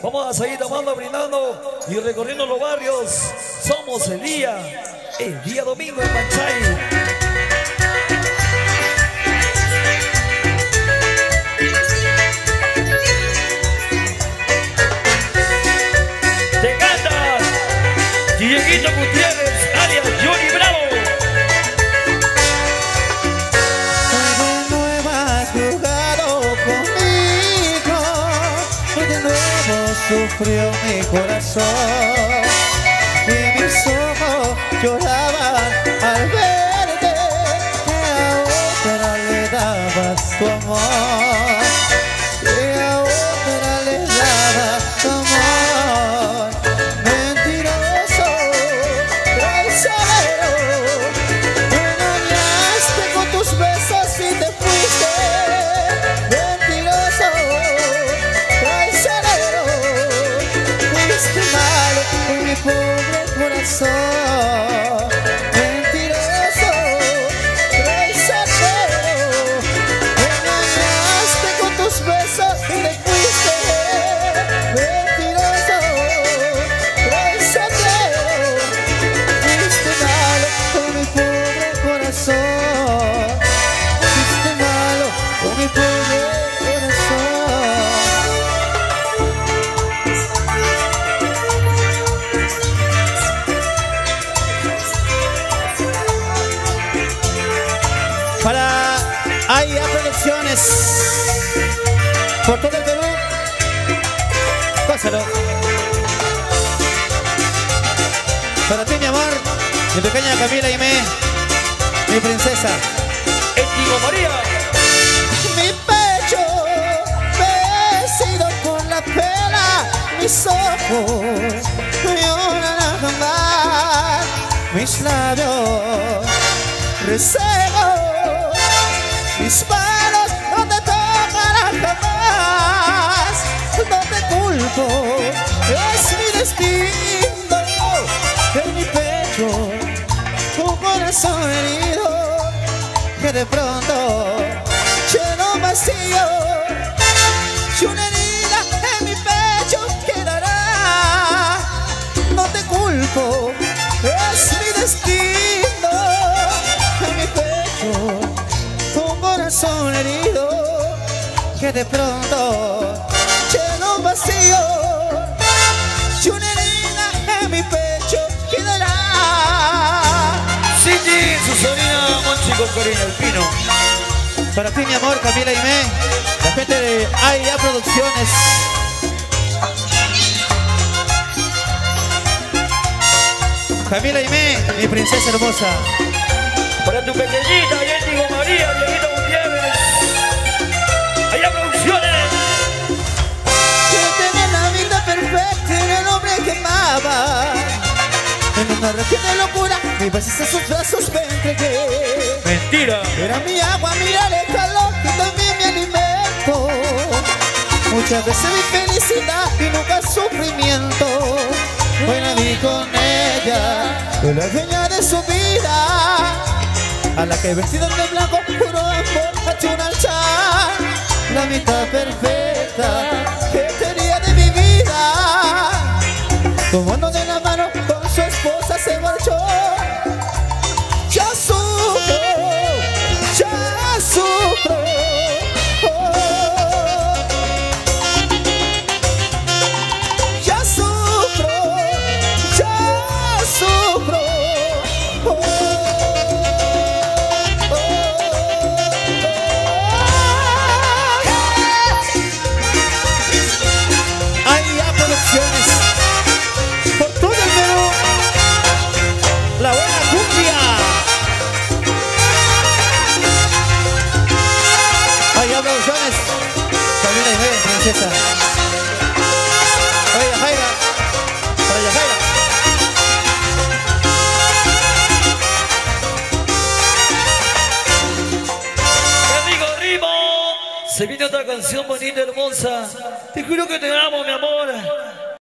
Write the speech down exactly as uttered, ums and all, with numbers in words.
Vamos a seguir tomando, brindando y recorriendo los barrios. Somos el día, el día domingo en Manchay. Dieguito Gutiérrez, alias Johnny Bravo. Hoy de nuevo has jugado conmigo, hoy de nuevo sufrió mi corazón y mis ojos lloraban al verte, que a otra le dabas tu amor, que a otra le dabas tu amor. Pobre corazón, mentiroso, traicionero, me engañaste con tus besos y te fuiste. Mentiroso, traicionero, fuiste malo con mi pobre corazón, fuiste malo con mi pobre corazón. Para A I A Producciones, por todo el Perú, gózalo. Para ti, mi amor, mi pequeña Camila y me, mi princesa. Ético María. Mi pecho vestido con la pena, mis ojos lloran al andar, mis labios resecos. Mis manos no te tocarán jamás, no te culpo, es mi destino. En mi pecho, un corazón herido, que de pronto lleno vacío, y una herida en mi pecho quedará. No te culpo, es mi destino. En mi pecho, corazón herido, que de pronto lleno un vacío, y una herida en mi pecho quedará. Cindy, su sobrina Monchi con Corina El Pino. Para ti, mi amor, Camila y me, la gente de A I A Producciones. Camila y me, mi princesa hermosa. Para tu pequeñita, Ético María, Dieguito Gutiérrez. A I A Producciones. Quiero tener la vida perfecta en el hombre que amaba. En una región de locura, mi veces a sus brazos me entregué. Mentira. Era mi agua, mi el calor y también mi alimento. Muchas veces mi felicidad y nunca sufrimiento. Hoy la vi con ella, de la dueña de su vida, a la que vestida de blanco juró emborrachó un alzar. La mitad perfecta que tenía de mi vida, tomando de la mano con su esposa se marchó. Ya sufro, ya sufro, oh. Ya sufro, ya sufro, oh. Por todo el Perú, la buena cumbia. Hay aplausiones. Camila y Jaira, princesa. Oiga, Jaira. Para allá, Jaira. Amigo Rimo, se viene otra canción bonita, hermosa. Te juro que te amo, mi amor.